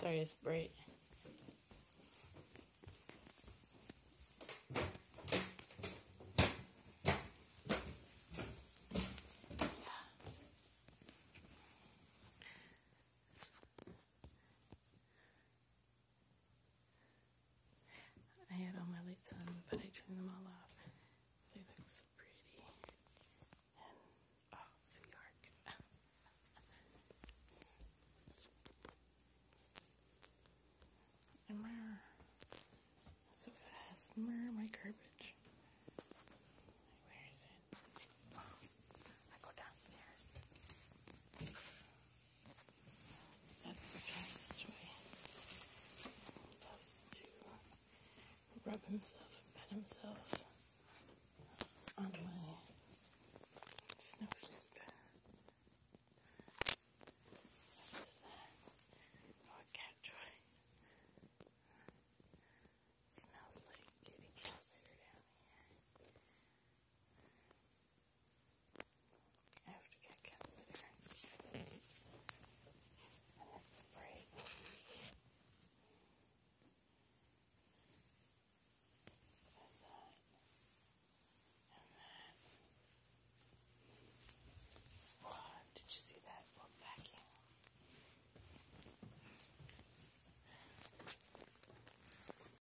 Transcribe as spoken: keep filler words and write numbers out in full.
Sorry, it's bright. I had all my lights on, but I turned them all off. They look so pretty. And, oh, sweetheart. And mer. So fast. Mer, my garbage. Where is it? Oh, I go downstairs. That's the child's toy. He loves to rub himself, pet himself.